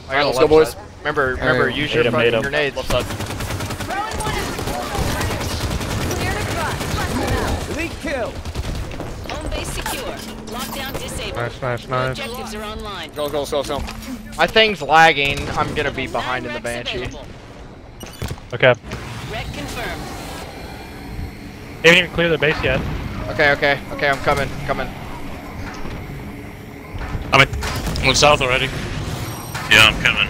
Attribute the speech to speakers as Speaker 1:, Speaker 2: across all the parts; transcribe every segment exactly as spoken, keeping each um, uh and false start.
Speaker 1: Alright, let's
Speaker 2: go, boys.
Speaker 1: Side. Remember, remember, use your fucking grenades.
Speaker 2: Left side.
Speaker 3: Elite kill.
Speaker 4: Home base secure. Lockdown disabled.
Speaker 5: Nice, nice, nice.
Speaker 4: Objectives are online.
Speaker 2: Go, go, go, go.
Speaker 1: My thing's lagging. I'm gonna be behind in the Banshee.
Speaker 5: Okay.
Speaker 4: Red confirmed.
Speaker 5: They haven't even cleared the base yet.
Speaker 1: Okay, okay, okay, I'm coming, coming.
Speaker 6: I'm in. I'm south already. Yeah, I'm coming.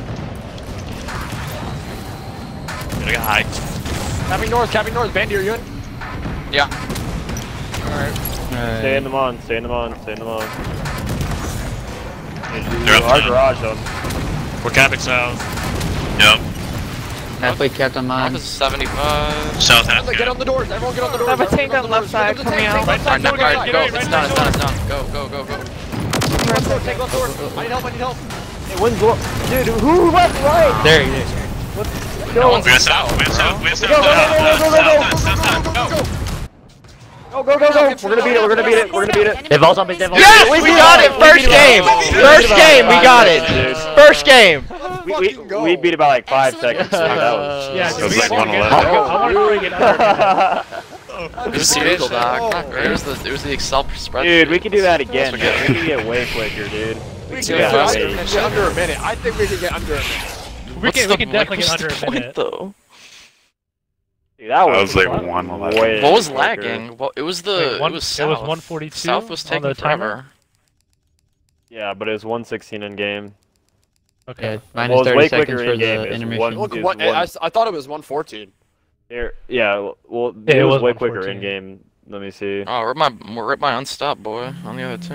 Speaker 6: Gotta get high.
Speaker 2: Capping north, capping north. Bahndy, are you in?
Speaker 1: Yeah. Alright.
Speaker 7: Stay in the mon, stay in the mon, stay in the mon.
Speaker 6: They're up
Speaker 7: Our
Speaker 6: now.
Speaker 7: garage though.
Speaker 6: We're capping south. Yep.
Speaker 8: Halfway kept on mine.
Speaker 9: seventy-five.
Speaker 6: South half.
Speaker 2: Get on the doors. Everyone get on the doors.
Speaker 3: I have a tank on left side coming out.
Speaker 9: Alright, now, alright, go. It's done, it's done, it's done. Go, go, go, go.
Speaker 2: Left door, take left door. I need help, I need help.
Speaker 7: Hey, when's lo- Dude, who left right?
Speaker 5: There he is.
Speaker 9: No one's
Speaker 6: We got
Speaker 9: south,
Speaker 6: south. We got south. We got south.
Speaker 7: Go, go, go, go, go, go,
Speaker 6: South, south, south, go.
Speaker 7: Go, go, go, go! We're gonna beat it, we're gonna beat it, we're gonna beat it.
Speaker 8: They've all zombies, they've all
Speaker 1: Yes, we got it! First game! First game, we got it! First game!
Speaker 7: We, we, we beat it by like five seconds. So that was...
Speaker 5: Yeah,
Speaker 6: It was
Speaker 5: we
Speaker 6: like
Speaker 5: wanna
Speaker 6: one
Speaker 5: get-
Speaker 6: eleven.
Speaker 5: I wanted to get under.
Speaker 9: It was the Eagle dog. It was the it was the Excel spreadsheet.
Speaker 7: Dude, we can do that again,
Speaker 9: That's
Speaker 7: man. We can get way quicker, dude.
Speaker 2: We
Speaker 9: can
Speaker 2: can
Speaker 9: get faster.
Speaker 2: get under a minute. I think we can get under a minute.
Speaker 5: We can, we can definitely get under a minute.
Speaker 9: though?
Speaker 7: Dude, that was,
Speaker 6: That was like
Speaker 7: fun.
Speaker 6: one eleven.
Speaker 7: Way
Speaker 9: What was
Speaker 7: quicker.
Speaker 9: lagging? Well, it was the
Speaker 5: Wait, one-
Speaker 9: it was
Speaker 5: it
Speaker 9: south.
Speaker 5: was one forty-two
Speaker 9: South was
Speaker 5: on
Speaker 9: taking
Speaker 5: the timer?
Speaker 9: forever.
Speaker 7: Yeah, but it was one sixteen in game.
Speaker 5: Okay.
Speaker 8: Yeah, minus
Speaker 7: Well, it's
Speaker 8: thirty
Speaker 7: way
Speaker 8: seconds
Speaker 7: quicker
Speaker 8: for
Speaker 7: in game.
Speaker 8: the
Speaker 7: It's
Speaker 8: intermission.
Speaker 7: one-
Speaker 2: Look,
Speaker 7: Is
Speaker 2: what,
Speaker 7: one-
Speaker 2: I, I thought it was one fourteen.
Speaker 7: Here, yeah, well,
Speaker 5: Yeah,
Speaker 7: it,
Speaker 5: it
Speaker 7: was
Speaker 5: was
Speaker 7: way
Speaker 5: one
Speaker 7: quicker
Speaker 5: fourteen.
Speaker 7: in game. Let me see.
Speaker 9: Oh, rip my rip my unstop boy on the other team.